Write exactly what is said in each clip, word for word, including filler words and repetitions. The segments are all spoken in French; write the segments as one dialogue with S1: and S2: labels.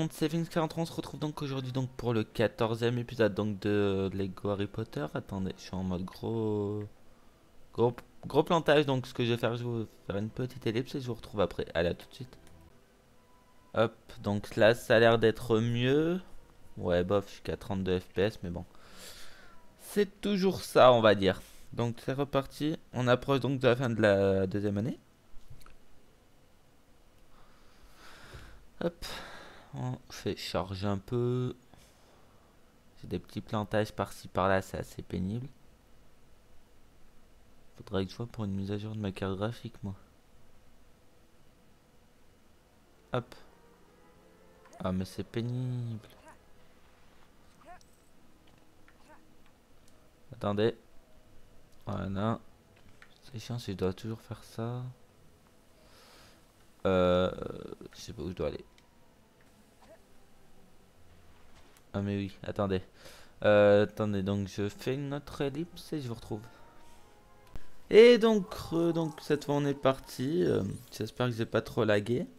S1: monde, c'est Vince quarante-trois, on se retrouve donc aujourd'hui donc pour le quatorzième épisode donc de Lego Harry Potter. Attendez, je suis en mode gros gros gros plantage, donc ce que je vais faire, je vais vous faire une petite ellipse et je vous retrouve après. Allez, à tout de suite. Hop, donc là ça a l'air d'être mieux. Ouais, bof, je suis qu'à trente-deux F P S, mais bon. C'est toujours ça, on va dire. Donc c'est reparti, on approche donc de la fin de la deuxième année. Hop, on fait charger un peu. J'ai des petits plantages par-ci par-là, c'est assez pénible. Faudrait que je vois pour une mise à jour de ma carte graphique, moi. Hop. Ah, mais c'est pénible. Attendez. Voilà. C'est chiant si je dois toujours faire ça. Euh... Je sais pas où je dois aller. Ah mais oui, attendez. Euh, attendez, donc je fais une autre ellipse et je vous retrouve. Et donc, euh, donc cette fois on est parti. Euh, J'espère que j'ai pas trop lagué.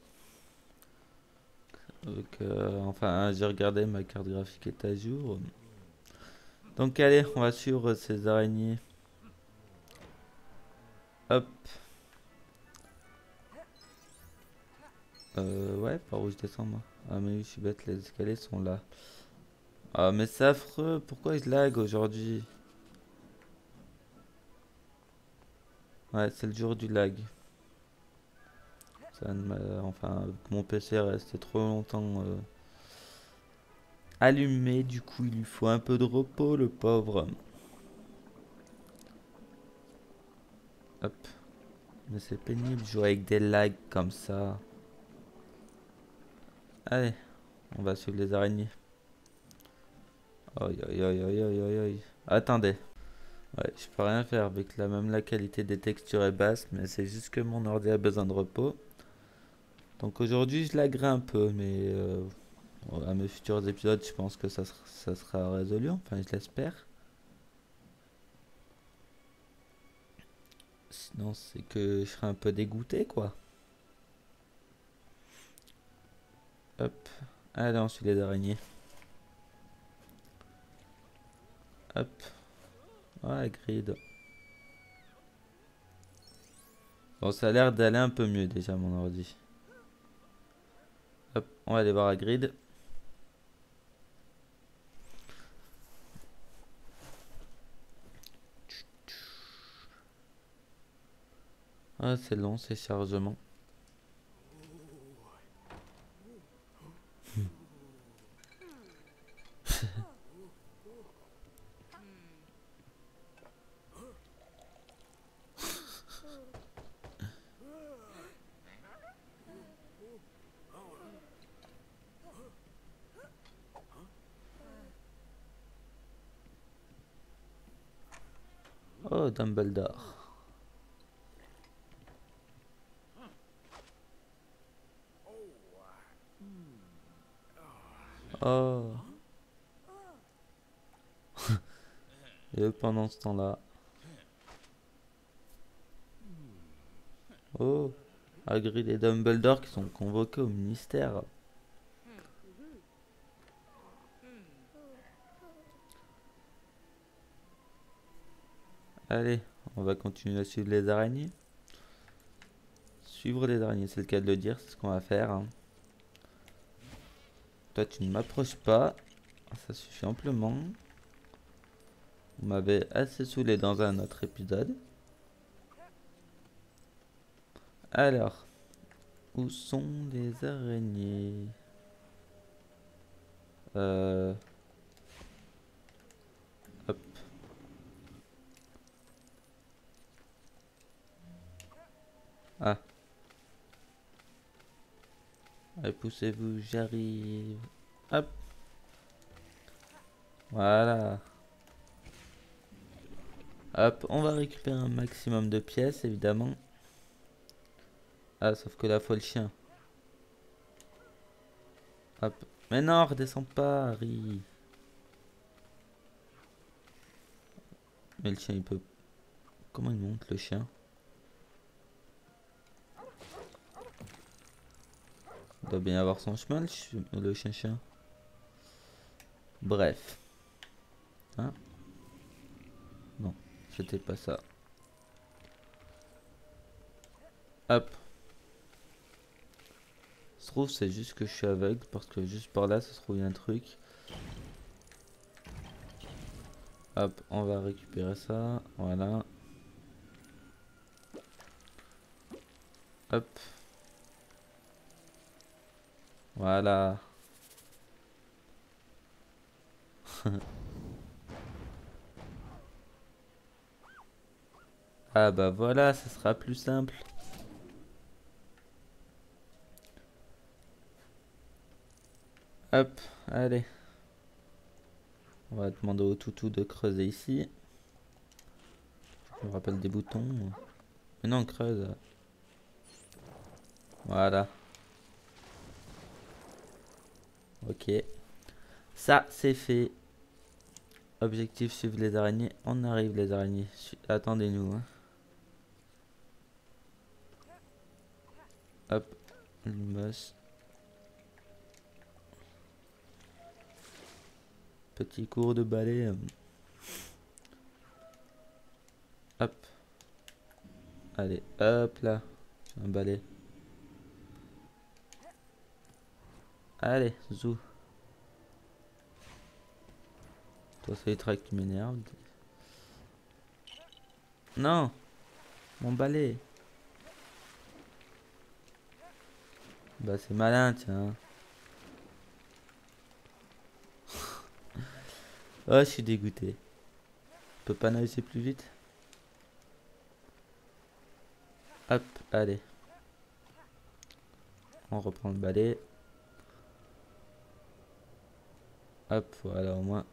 S1: Donc, euh, enfin, j'ai regardé, ma carte graphique est à jour. Donc allez, on va suivre ces araignées. Hop. Euh, ouais, par où je descends moi? Ah mais oui, je suis bête, les escaliers sont là. Ah mais c'est affreux, pourquoi je lag aujourd'hui? Ouais, c'est le jour du lag. Ça ne m'a- Enfin, mon P C est resté trop longtemps euh, allumé, du coup il lui faut un peu de repos, le pauvre. Hop. Mais c'est pénible de jouer avec des lags comme ça. Allez, on va suivre les araignées. Aïe aïe aïe aïe aïe aïe aïe. Attendez. Ouais, je peux rien faire avec la même la qualité des textures est basse, mais c'est juste que mon ordi a besoin de repos. Donc aujourd'hui je laguerai un peu, mais euh, à mes futurs épisodes je pense que ça sera, ça sera résolu, enfin je l'espère. Sinon c'est que je serai un peu dégoûté quoi. Hop, allez on suit les araignées. Hop, ouais grid. Bon ça a l'air d'aller un peu mieux déjà mon ordi. Hop, on va aller voir la grid. Ah c'est long ces chargements. Oh Dumbledore. Oh. Et eux, pendant ce temps-là. Oh. Hagrid et Dumbledore qui sont convoqués au ministère. Allez, on va continuer à suivre les araignées. Suivre les araignées, c'est le cas de le dire, c'est ce qu'on va faire. Hein. Toi, tu ne m'approches pas. Ça suffit amplement. Vous m'avez assez saoulé dans un autre épisode. Alors, où sont les araignées? Euh... Hop. Ah. Allez, poussez-vous, j'arrive. Hop. Voilà. Hop, on va récupérer un maximum de pièces, évidemment. Ah, sauf que là, faut le chien. Hop. Mais non, redescends pas, Harry. Mais le chien, il peut... Comment il monte, le chien? Il doit bien avoir son chemin, le, ch le chien-chien. Bref. Hein? Non, c'était pas ça. Hop. Ça se trouve, c'est juste que je suis aveugle parce que juste par là, ça se trouve, il y a un truc. Hop, on va récupérer ça. Voilà. Hop. Voilà. Ah bah voilà, ça sera plus simple. Hop, allez. On va demander au toutou de creuser ici. Je me rappelle des boutons. Mais non, creuse. Voilà. Ok. Ça, c'est fait. Objectif, suivre les araignées. On arrive, les araignées. Attendez-nous. Hein. Hop. Limos. Petit cours de balai. Hop. Allez, hop là. Un balai. Allez, zou. Toi, c'est les tracks qui m'énervent. Non. Mon balai. Bah, c'est malin, tiens. Oh, je suis dégoûté. Je peux pas nager plus vite? Hop, allez. On reprend le balai. Hop, voilà au moins.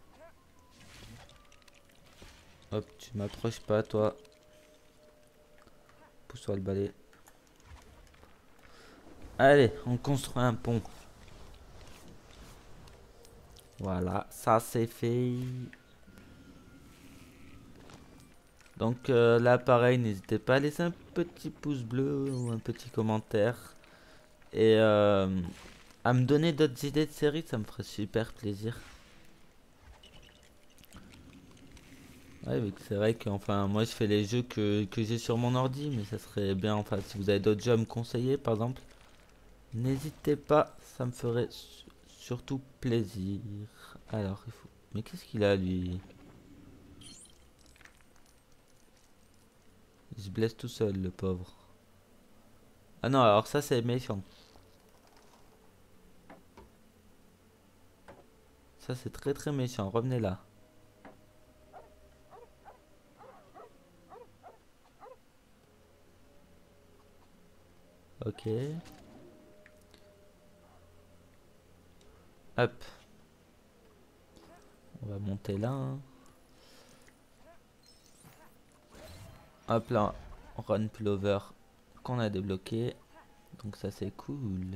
S1: Hop, tu m'approches pas, toi. Pousse-toi le balai. Allez, on construit un pont. Voilà, ça c'est fait. Donc euh, là, pareil, n'hésitez pas à laisser un petit pouce bleu ou un petit commentaire. Et euh, à me donner d'autres idées de séries, ça me ferait super plaisir. Ouais, mais c'est vrai que enfin, moi je fais les jeux que, que j'ai sur mon ordi, mais ça serait bien, enfin, si vous avez d'autres jeux à me conseiller, par exemple, n'hésitez pas, ça me ferait su- surtout plaisir. Alors, il faut... Mais qu'est-ce qu'il a, lui? Il se blesse tout seul, le pauvre. Ah non, alors ça, c'est méchant. Ça, c'est très très méchant. Revenez là. Ok. Hop. On va monter là. Hein. Hop là. Run pullover qu'on a débloqué. Donc ça, c'est cool.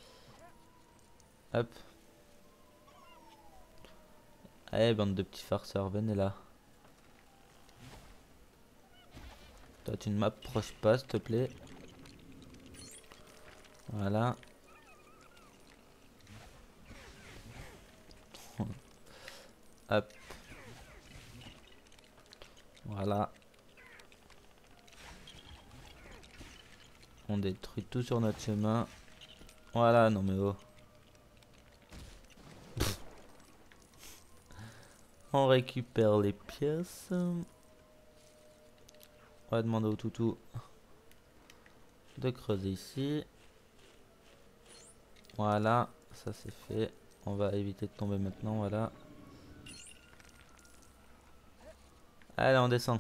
S1: Hop. Allez, bande de petits farceurs, venez là. Toi, tu ne m'approches pas, s'il te plaît. Voilà. Hop. Voilà. On détruit tout sur notre chemin. Voilà, non mais oh. On récupère les pièces. On va demander au toutou de creuser ici. Voilà, ça c'est fait. On va éviter de tomber maintenant, voilà. Allez, on descend.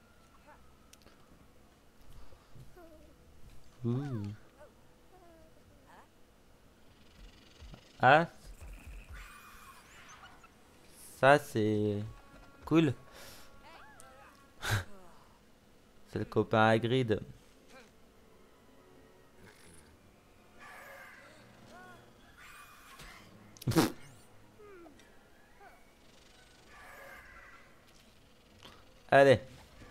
S1: Ouh. Ah, ça c'est cool. C'est le copain Hagrid. Allez.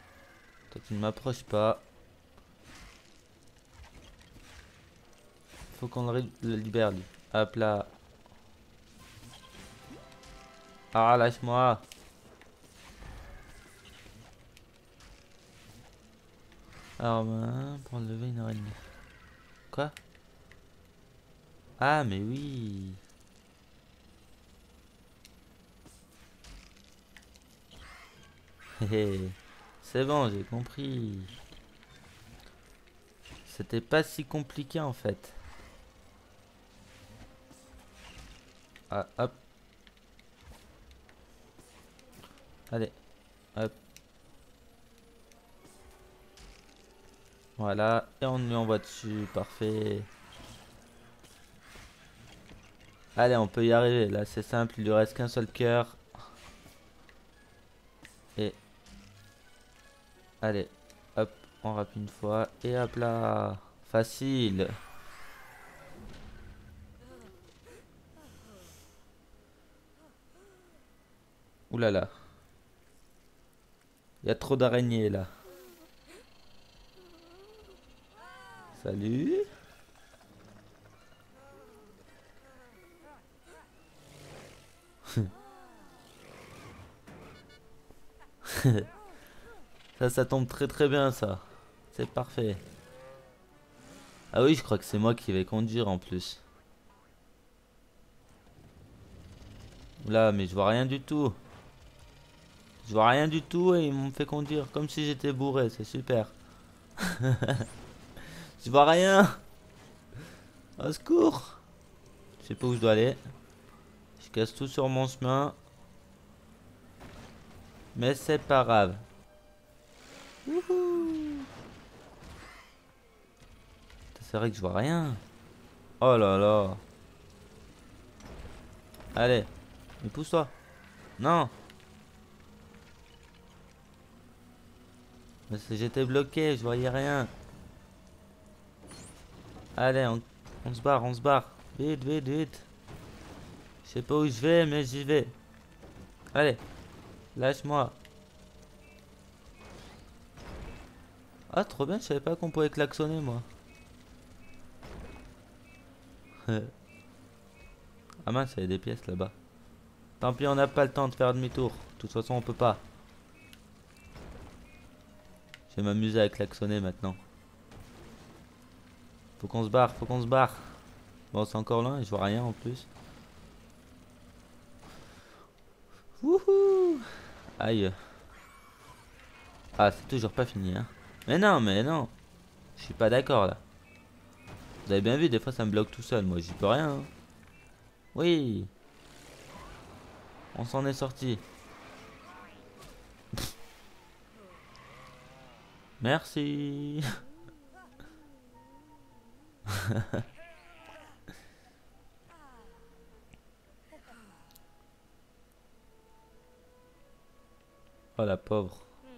S1: Toi tu ne m'approches pas. faut qu'on le, le libère lui. Hop là. Ah, lâche-moi. Alors, ben, pour enlever une araignée. Quoi? Ah, mais oui. C'est bon, j'ai compris. C'était pas si compliqué en fait. Ah, hop. Allez, hop. Voilà, et on lui envoie dessus, parfait. Allez, on peut y arriver, là c'est simple, il lui reste qu'un seul cœur. Et... Allez, hop, on rappe une fois, et hop là. Facile. Ouh là là. Il y a trop d'araignées là. Salut. Ça, ça tombe très très bien ça. C'est parfait. Ah oui, je crois que c'est moi qui vais conduire en plus. Là, mais je vois rien du tout. Je vois rien du tout et ils m'ont fait conduire comme si j'étais bourré, c'est super. Je vois rien. Au secours. Je sais pas où je dois aller. Je casse tout sur mon chemin. Mais c'est pas grave. Wouhou. C'est vrai que je vois rien. Oh là là. Allez. Mais pousse-toi. Non. Mais j'étais bloqué, je voyais rien. Allez, on, on se barre, on se barre. Vite, vite, vite. Je sais pas où je vais, mais j'y vais. Allez, lâche-moi. Ah, trop bien, je savais pas qu'on pouvait klaxonner, moi. Ah mince, il y a des pièces là-bas. Tant pis, on n'a pas le temps de faire demi-tour. De toute façon, on peut pas. Je vais m'amuser à klaxonner maintenant. Faut qu'on se barre, faut qu'on se barre. Bon, c'est encore loin et je vois rien en plus. Wouhou. Aïe. Ah, c'est toujours pas fini, hein. Mais non, mais non. Je suis pas d'accord, là. Vous avez bien vu, des fois, ça me bloque tout seul. Moi, j'y peux rien, hein. Oui. On s'en est sorti. Merci. Oh, la pauvre.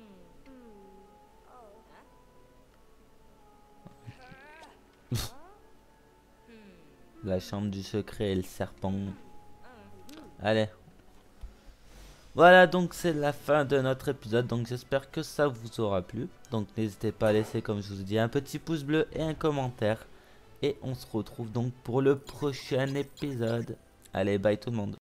S1: La chambre du secret et le serpent. Allez. Voilà, donc c'est la fin de notre épisode. Donc j'espère que ça vous aura plu. Donc n'hésitez pas à laisser, comme je vous ai dit, un petit pouce bleu et un commentaire. Et on se retrouve donc pour le prochain épisode. Allez, bye tout le monde.